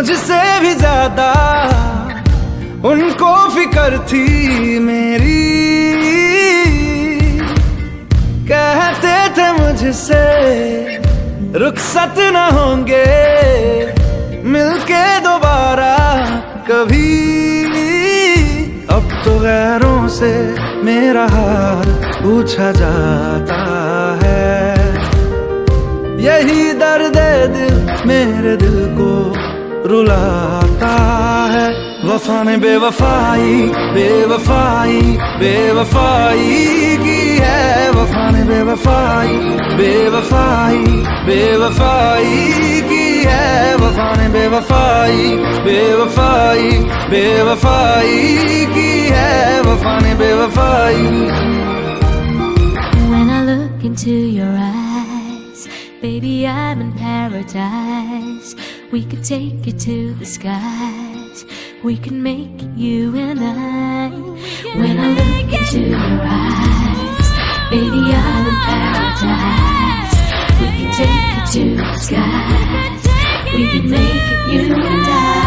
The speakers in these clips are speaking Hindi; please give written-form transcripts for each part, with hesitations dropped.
मुझसे भी ज्यादा उनको फिक्र थी मेरी। कहते थे मुझसे रुखसत न होंगे मिलके दोबारा कभी। अब तो गैरों से मेरा हाल पूछा जाता है। यही दर्द दिल मेरे दिल को रुलाता है। वफा ने बेवफाई बेवफाई बेवफाई की है। वफा ने बेवफाई बेवफाई बेवफाई की है। वफा ने बेवफाई बेवफाई बेवफाई की है। वफा ने बेवफाई। When I look into your eyes, baby, I'm in paradise. We could take it to the skies. We can make it you and I. When I look into your eyes, baby, I'm in paradise. We can take it to the skies. We can make it you and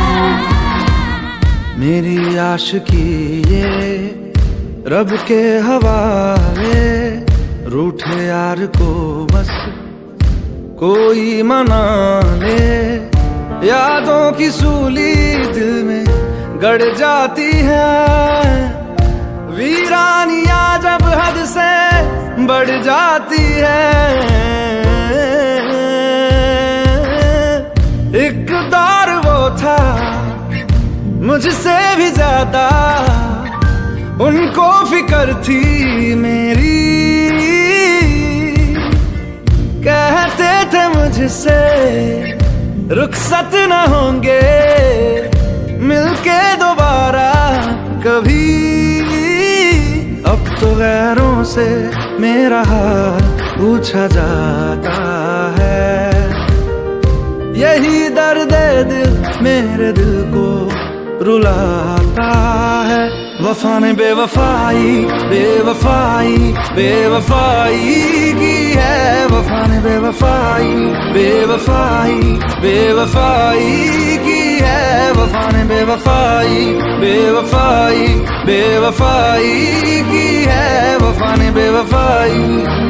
I. मेरी आशिकी ये रब के हवाले। रूठे यार को बस कोई मना ले। यादों की सूली दिल में गड़ जाती है। वीरानिया जब हद से बढ़ जाती है। एक दौर वो था मुझसे भी ज्यादा उनको फिक्र थी मेरी। कहते थे मुझसे रुखसत न होंगे मिलके दोबारा कभी। अब तो गैरों से मेरा हाल पूछा जाता है। यही दर्द दिल मेरे दिल को रुलाता है। वफा ने बेवफाई बेवफाई बेवफाई की है। वफा ने बेवफाई बेवफाई बेवफाई की है। वफा ने बेवफाई बेवफाई बेवफाई की है। वफा ने बेवफाई।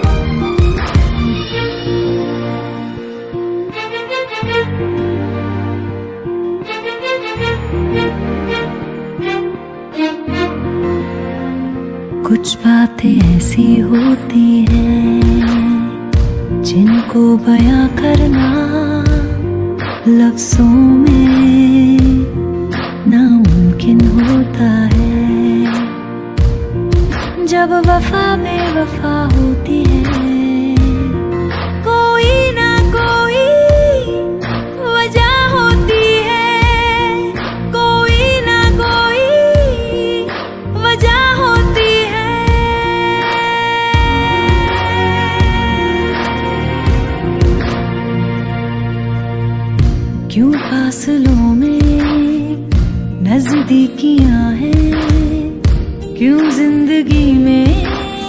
कुछ बातें ऐसी होती हैं जिनको बयां करना लफ्जों में नामुमकिन होता है। जब वफा बेवफा होती है कोई ना कोई वजह होती है। कोई ना कोई वजह होती है। क्यों फासलों में नजदीकियां हैं। क्यों जिंदगी में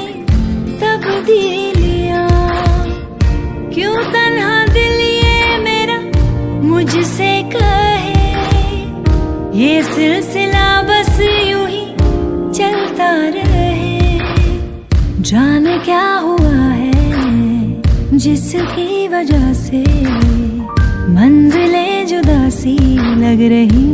तब्दीलियां। क्यों तन्हा दिल ये मेरा मुझसे कहे ये सिलसिला बस यूं ही चलता रहे। जाने क्या हुआ है जिसकी वजह से मंजिलें जुदा सी लग रही।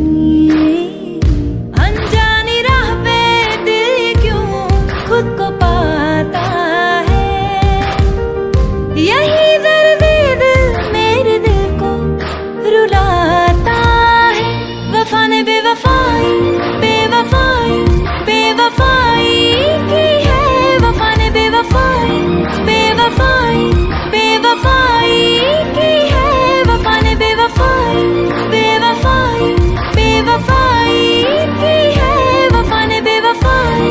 अनजानी राह पे दिल क्यों खुद को पाता है। यही दर्द दिल मेरे दिल को रुलाता है। वफा ने बेवफाई बेवफाई बेवफाई की है। वफा ने बेवफाई बेवफाई बेवफाई की है। वफा ने बेवफाई बेवफाई बेवफाई की है। वफा ने बेवफाई।